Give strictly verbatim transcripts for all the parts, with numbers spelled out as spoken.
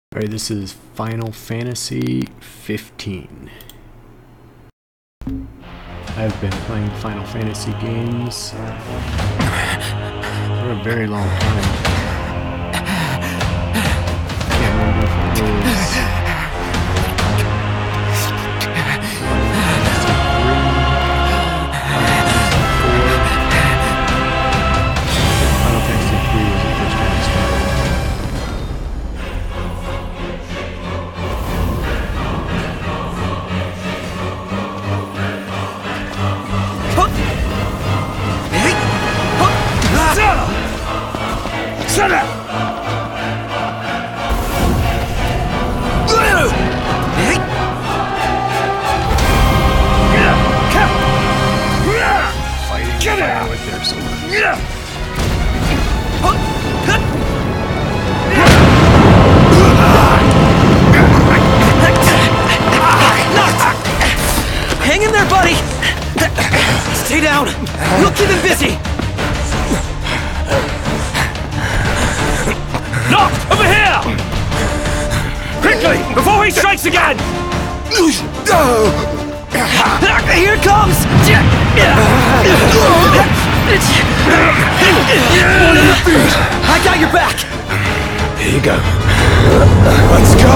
Alright, this is Final Fantasy fifteen. I've been playing Final Fantasy games for a very long time. Can't remember if it was Final Fantasy three was the first time I started. Shut up! Fighting fire with their swords. Hang in there, buddy! Stay down! We'll keep him busy! Noct! Over here! Quickly! Before he strikes again! Here it comes! I got your back! Here you go. Let's go!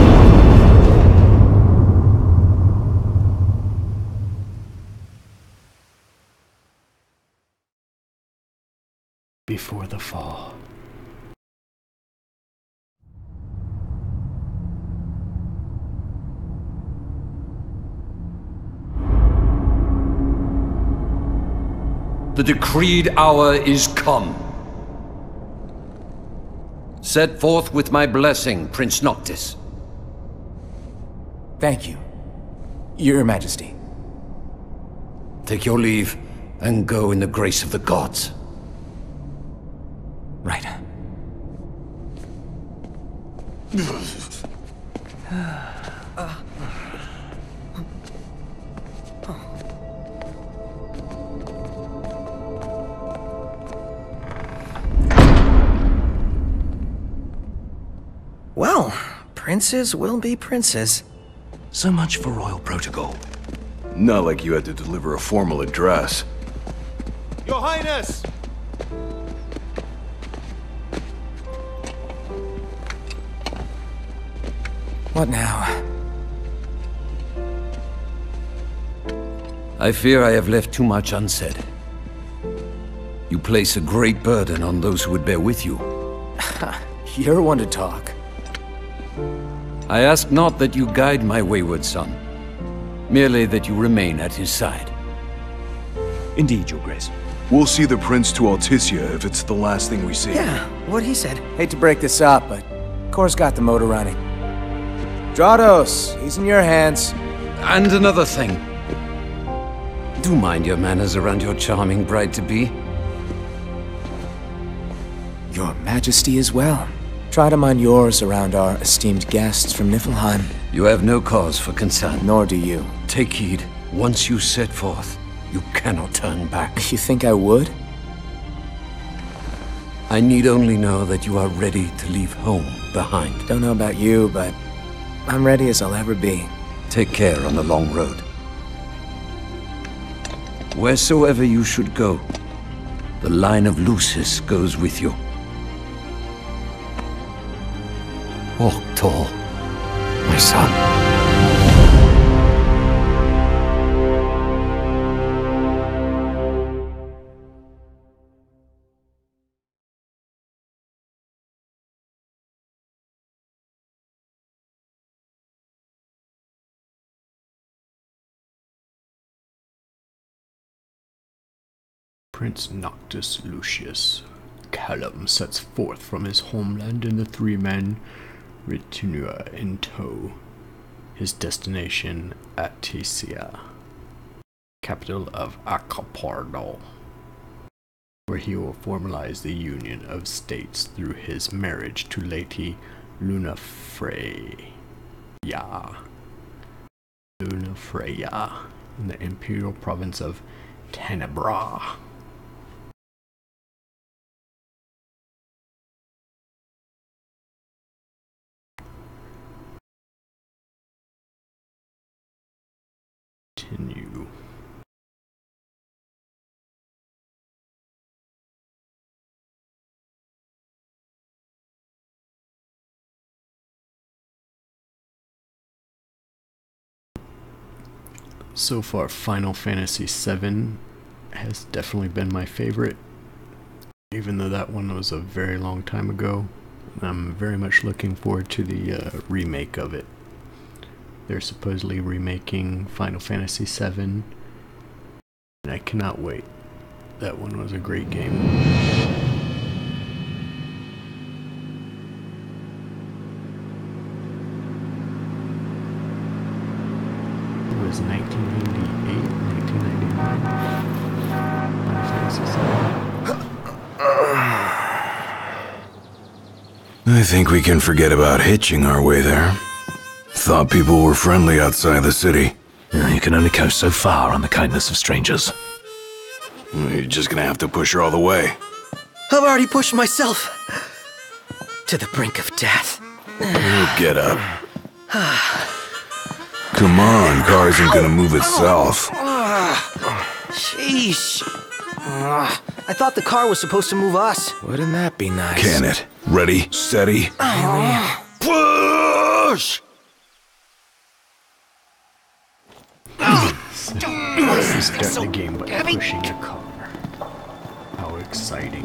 Before the fall. The decreed hour is come. Set forth with my blessing, Prince Noctis. Thank you, Your Majesty. Take your leave and go in the grace of the gods. Right. Well, princes will be princes. So much for royal protocol. Not like you had to deliver a formal address. Your Highness! What now? I fear I have left too much unsaid. You place a great burden on those who would bear with you. You're one to talk. I ask not that you guide my wayward son, merely that you remain at his side. Indeed, Your Grace. We'll see the prince to Alticia if it's the last thing we see. Yeah, what he said. Hate to break this up, but Kor's got the motor running. Drados, he's in your hands. And another thing. Do mind your manners around your charming bride-to-be. Your Majesty as well. Try to mind yours around our esteemed guests from Niflheim. You have no cause for concern. Nor do you. Take heed. Once you set forth, you cannot turn back. You think I would? I need only know that you are ready to leave home behind. Don't know about you, but I'm ready as I'll ever be. Take care on the long road. Wheresoever you should go, the line of Lucis goes with you. Walk tall, my son. Prince Noctis Lucius Callum sets forth from his homeland in the three men Ritunua in tow. His destination Alticia, capital of Acapulco, where he will formalize the union of states through his marriage to Lady Lunafreya. Lunafreya in the imperial province of Tenebra. continue. So far, Final Fantasy seven has definitely been my favorite, even though that one was a very long time ago. I'm very much looking forward to the uh, remake of it. They're supposedly remaking Final Fantasy seven, and I cannot wait. That one was a great game. Was nineteen ninety-eight, nineteen ninety-nine. Final Fantasy seven. I think we can forget about hitching our way there. Thought people were friendly outside the city. You can only go so far on the kindness of strangers. You're just gonna have to push her all the way. I've already pushed myself to the brink of death. Oh, get up. Come on, car isn't gonna move itself. Sheesh. I thought the car was supposed to move us. Wouldn't that be nice? Can it? Ready, steady. Push! You start the game by pushing a car. How exciting.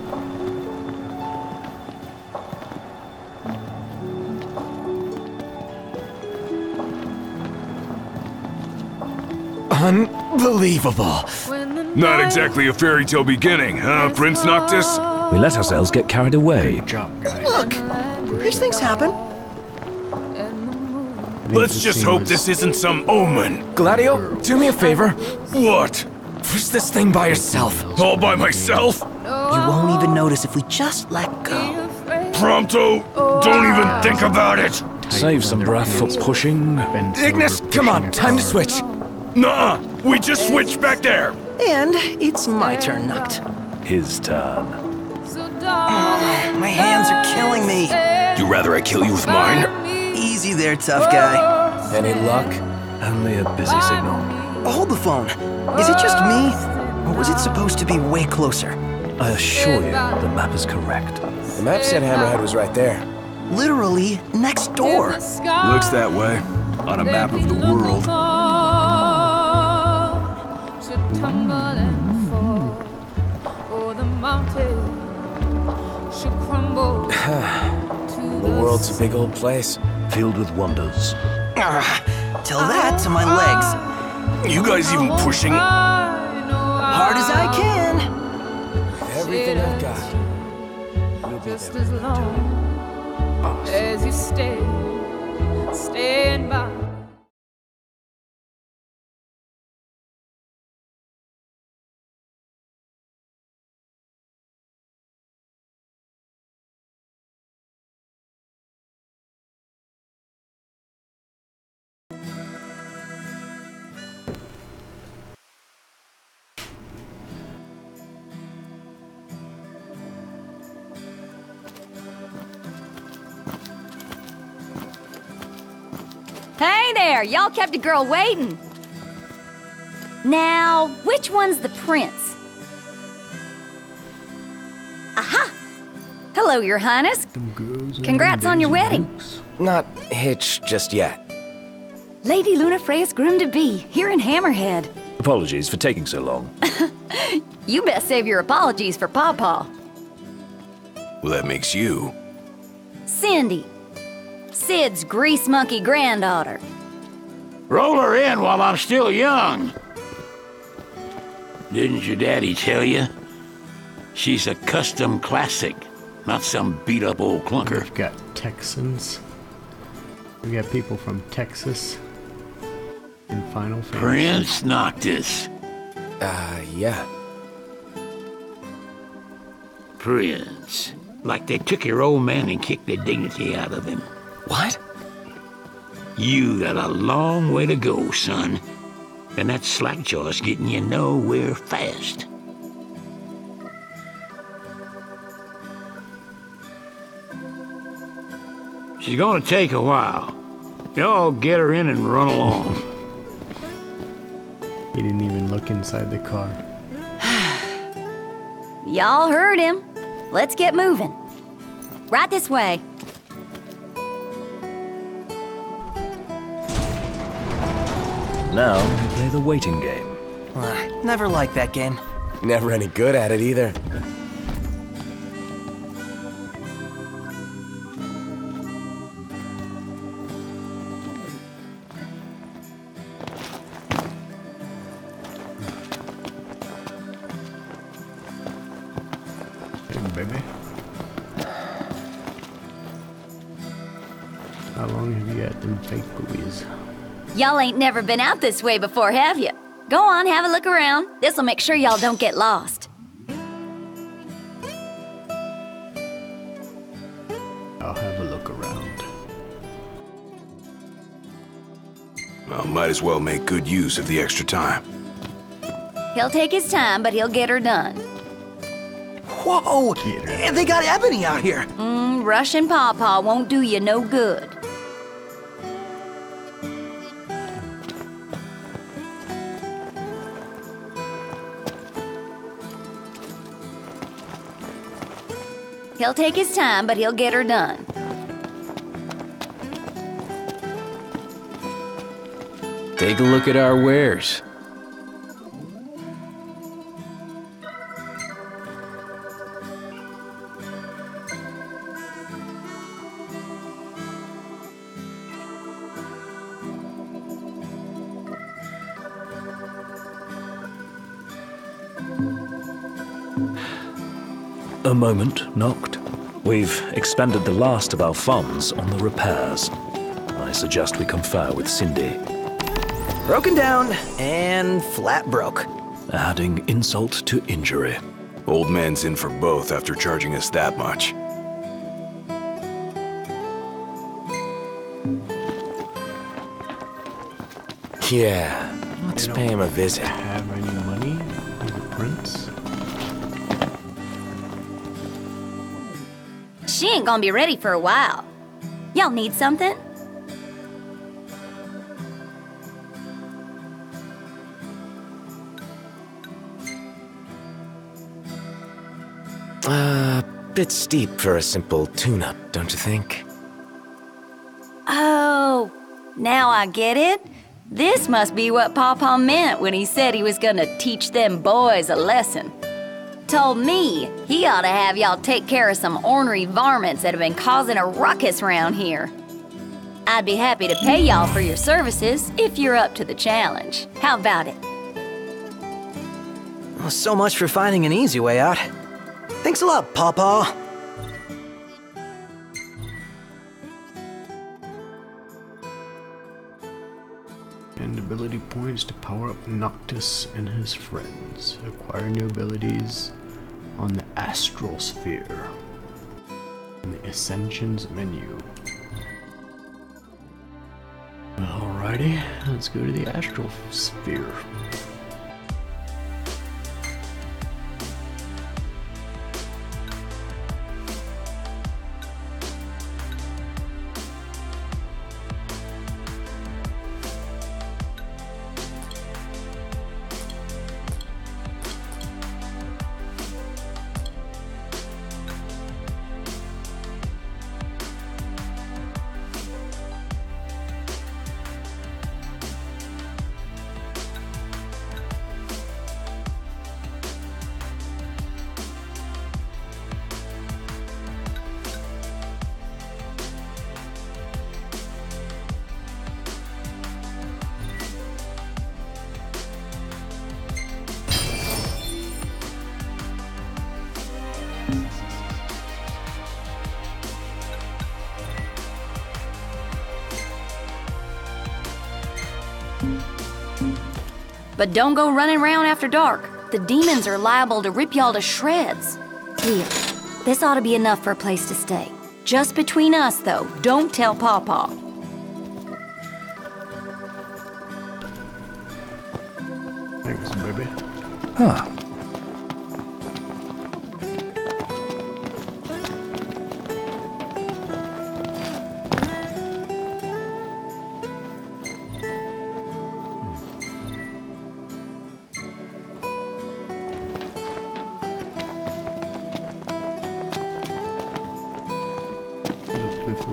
Unbelievable. Not exactly a fairy tale beginning, huh, Prince Noctis? We let ourselves get carried away. Good job, guys. Look, these things happen. Let's just hope this isn't some omen. Gladio, do me a favor. What? Push this thing by yourself. All by myself? You won't even notice if we just let go. Prompto, don't even think about it. Save some breath for pushing. Ignis, come on, time to switch. Nuh-uh, we just switched back there. And it's my turn, Noct. His turn. My hands are killing me. You rather I kill you with mine? Easy there, tough guy. Any luck? Only a busy signal. Hold the phone. Is it just me? Or was it supposed to be way closer? I assure you, the map is correct. The map said Hammerhead was right there. Literally next door. Looks that way, on a map of the world. The world's a big old place. Filled with wonders. Ah, tell that to my legs. You guys even pushing? Hard as I can. With everything I've got. You'll be Just there. as long as you stay, stand by. Hey there, y'all kept a girl waiting. Now, which one's the prince? Aha! Hello, Your Highness. Congrats on your wedding. Not hitched just yet. Lady Lunafreya's groom-to-be, here in Hammerhead. Apologies for taking so long. You best save your apologies for Pawpaw. Well, that makes you. Cindy. Sid's grease monkey granddaughter. Roll her in while I'm still young. Didn't your daddy tell you? She's a custom classic, not some beat-up old clunker. We've got Texans. We got people from Texas in Final Fantasy. Prince Noctis. Uh, yeah. Prince. Like they took your old man and kicked the dignity out of him. What? You got a long way to go, son. And that slackjaw's getting you nowhere fast. She's gonna take a while. Y'all get her in and run along. He didn't even look inside the car. Y'all heard him. Let's get moving. Right this way. Now we play the waiting game. Uh, never liked that game. Never any good at it either. Baby. How long have you had them fake buoys? Y'all ain't never been out this way before, have you? Go on, have a look around. This'll make sure y'all don't get lost. I'll have a look around. Well, might as well make good use of the extra time. He'll take his time, but he'll get her done. Whoa! They got Ebony out here! Mm, rushing Pawpaw won't do you no good. He'll take his time, but he'll get her done. Take a look at our wares. A moment, Noct. We've expended the last of our funds on the repairs. I suggest we confer with Cindy. Broken down and flat broke. Adding insult to injury. Old man's in for both after charging us that much. Yeah, let's pay him a visit. Have any money for the prince? She ain't gonna be ready for a while. Y'all need something? Uh, bit steep for a simple tune-up, don't you think? Oh, now I get it. This must be what Pawpaw meant when he said he was gonna teach them boys a lesson. Told me he ought to have y'all take care of some ornery varmints that have been causing a ruckus around here. I'd be happy to pay y'all for your services if you're up to the challenge. How about it? Well, so much for finding an easy way out. Thanks a lot, Pawpaw. And ability points to power up Noctis and his friends. Acquire new abilities on the Astral Sphere in the Ascensions menu. Alrighty, let's go to the Astral Sphere. But don't go running around after dark. The demons are liable to rip y'all to shreds. Here, this ought to be enough for a place to stay. Just between us, though. Don't tell Pawpaw. Thanks, baby. Huh.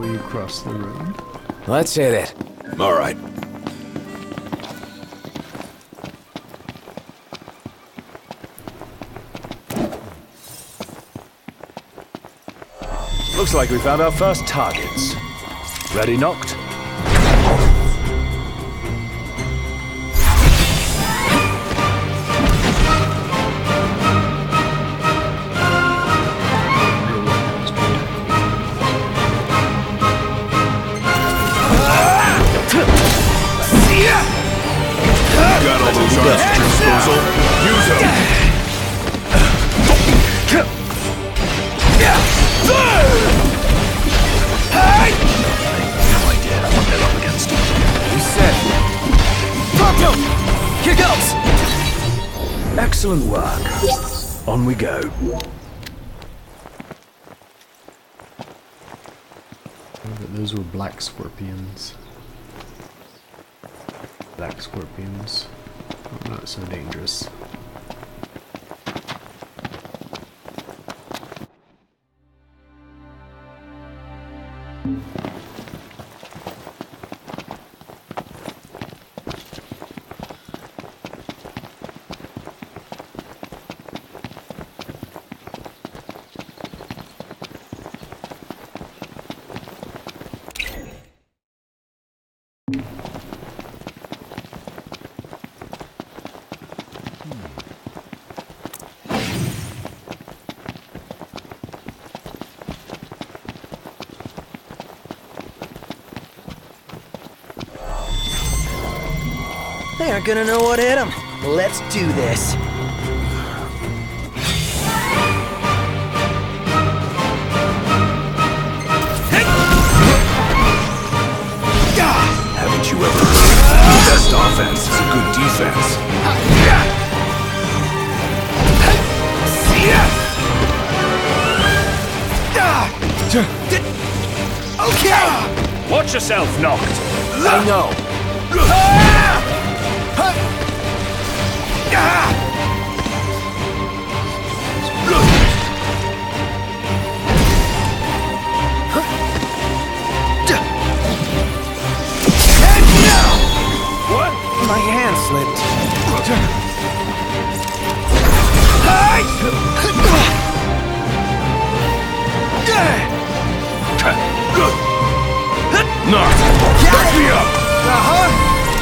we cross the road? Let's hit it. All right. Looks like we found our first targets. Ready, Noct? Got all those arms at your disposal. Use them. No idea what they're up against. You said. Pronto! Here goes! Excellent work. On we go. Those were black scorpions. Black scorpions. Oh, not so dangerous. They aren't gonna know what hit them. Let's do this. Haven't you ever heard? The best offense is a good defense. Okay! Watch yourself, Noct. I know. What? My hand slipped. Knock! Back me up! Uh-huh.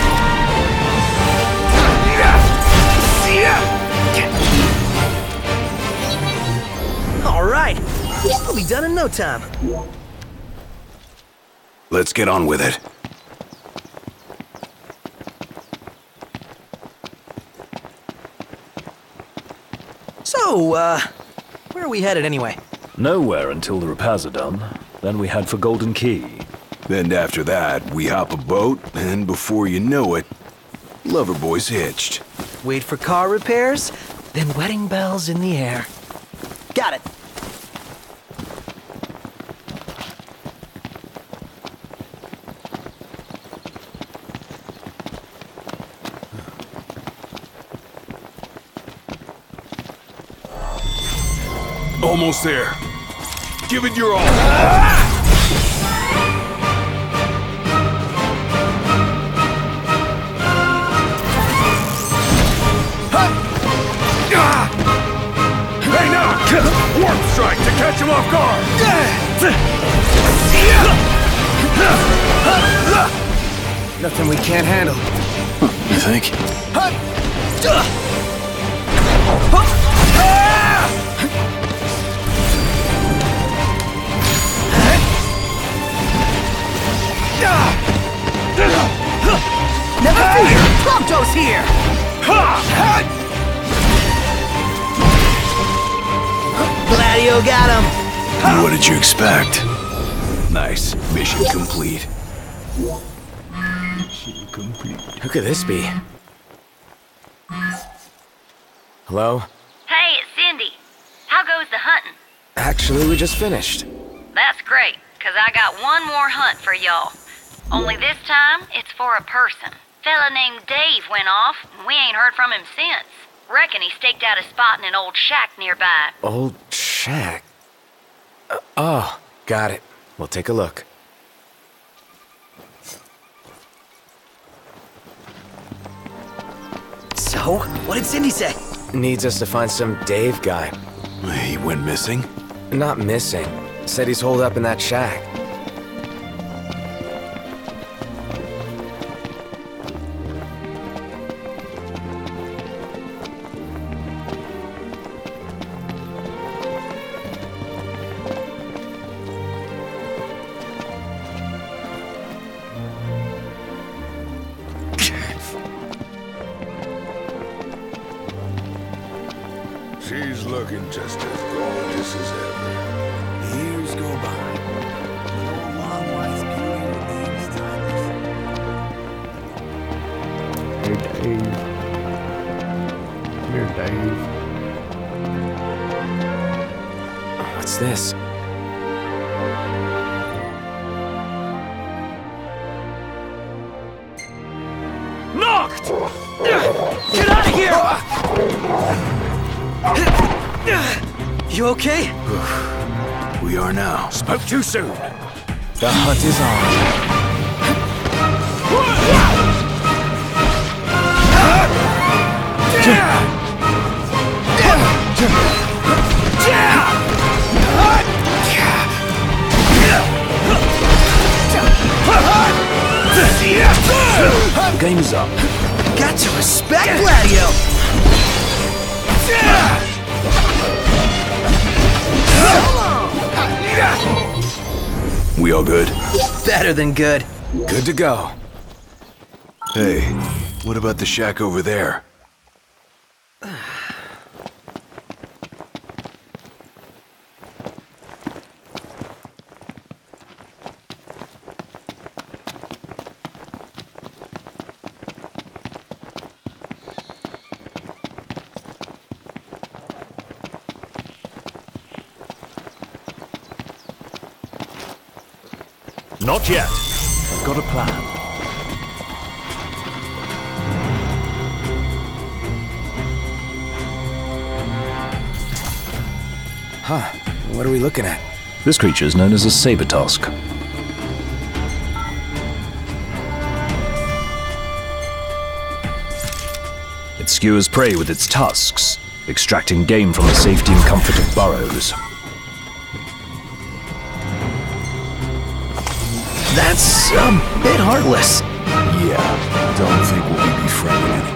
All right. We'll be done in no time. Let's get on with it. So, uh, where are we headed anyway? Nowhere until the repairs are done. Then we head for Golden Key. Then after that, we hop a boat, and before you know it, Loverboy's hitched. Wait for car repairs, then wedding bells in the air. Got it. Almost there. Give it your all. Hey, now! Warp strike to catch him off guard! Nothing we can't handle. You think? Never fear! Prompto's here! Gladio got him! What did you expect? Nice. Mission complete. Mission complete. Who could this be? Hello? Hey, it's Cindy. How goes the hunting? Actually, we just finished. That's great, 'cause I got one more hunt for y'all. Only this time, it's for a person. Fella named Dave went off, and we ain't heard from him since. Reckon he staked out a spot in an old shack nearby. Old shack. Uh, oh, got it. We'll take a look. So, what did Cindy say? Needs us to find some Dave guy. He went missing? Not missing. Said he's holed up in that shack. She's looking just as gorgeous as ever. Years go by. No long wise beauty remains timeless. Hey, Dave. Come here, Dave. What's this? Knocked! Get out of here! You okay? We are now. Spoke too soon. The hunt is on. Game's up. Got to respect Gladio! We all good? Better than good. Good to go. Hey, what about the shack over there? Not yet. I've got a plan. Huh. What are we looking at? This creature is known as a saber tusk. It skewers prey with its tusks, extracting game from the safety and comfort of burrows. That's a bit heartless. Yeah, don't think we'll be befriending any.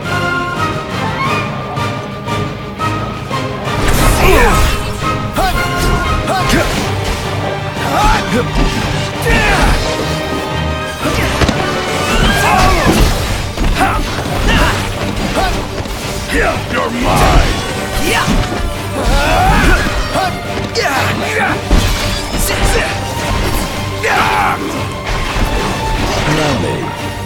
You're mine! Allow me.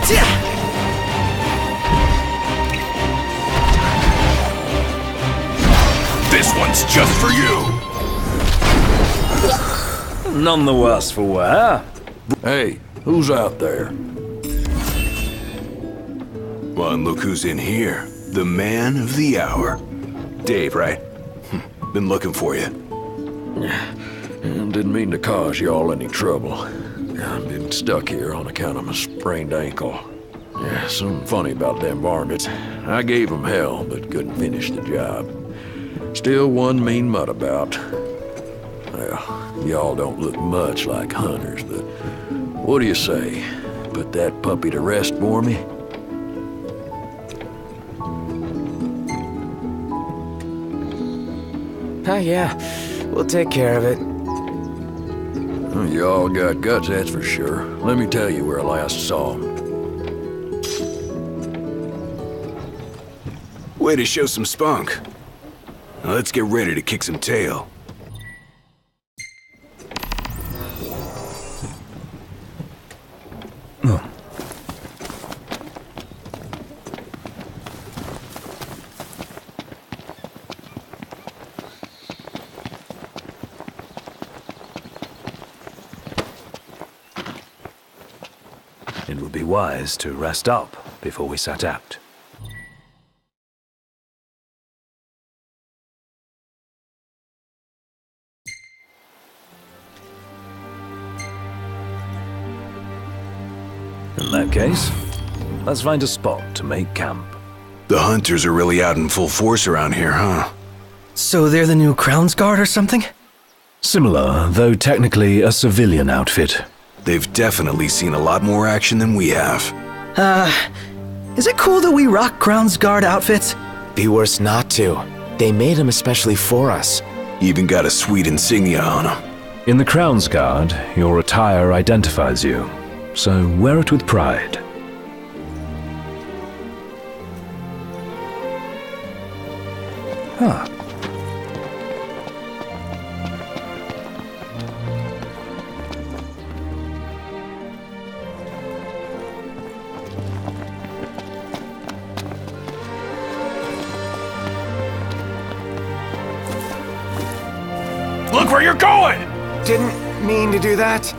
This one's just for you! None the worse for wear. Hey, who's out there? Well, and look who's in here. The man of the hour. Dave, right? Been looking for you. Didn't mean to cause y'all any trouble. I've been stuck here on account of my sprained ankle. Yeah, something funny about them varmints. I gave them hell, but couldn't finish the job. Still one mean mutt about. Well, y'all don't look much like hunters, but what do you say? Put that puppy to rest for me? Oh, yeah. We'll take care of it. Y'all got guts, that's for sure. Let me tell you where I last saw him. Way to show some spunk. Now let's get ready to kick some tail. It would be wise to rest up before we set out. In that case, let's find a spot to make camp. The hunters are really out in full force around here, huh? So they're the new Crown's Guard or something? Similar, though technically a civilian outfit. They've definitely seen a lot more action than we have. Uh, is it cool that we rock Crown's Guard outfits? Be worse not to. They made them especially for us. Even got a sweet insignia on them. In the Crown's Guard, your attire identifies you, so wear it with pride. Huh. Look where you're going! Didn't mean to do that.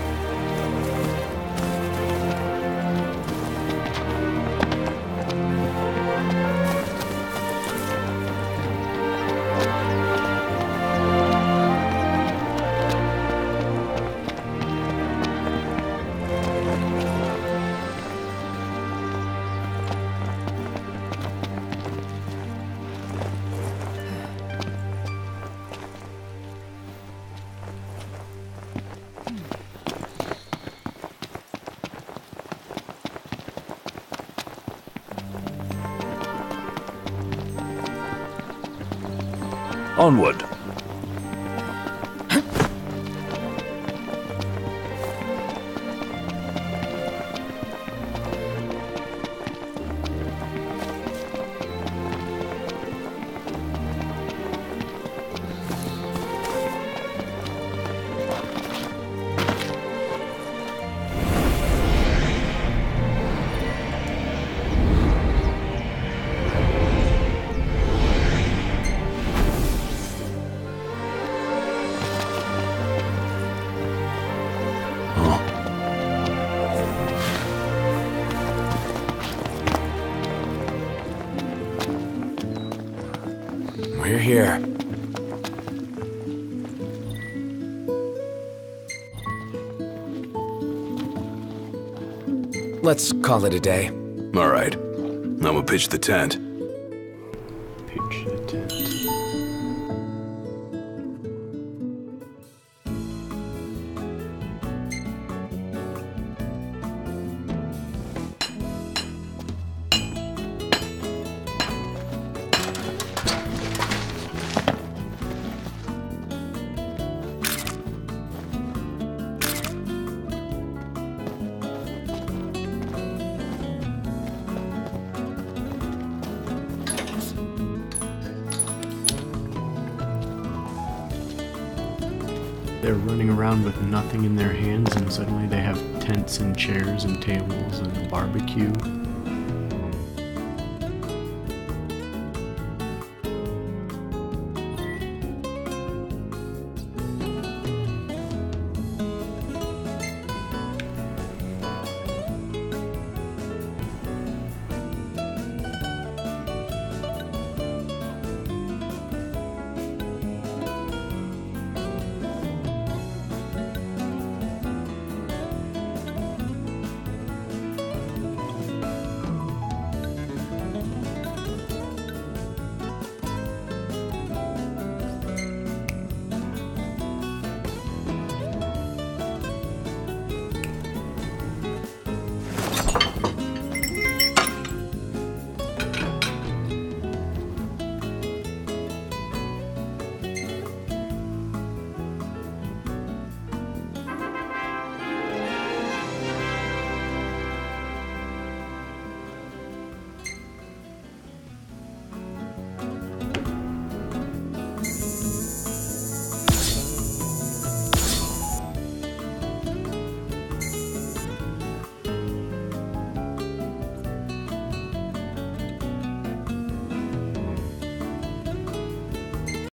Onward. We're here. Let's call it a day. All right. I'm gonna pitch the tent. Pitch the tent. They're running around with nothing in their hands, and suddenly they have tents and chairs and tables and a barbecue.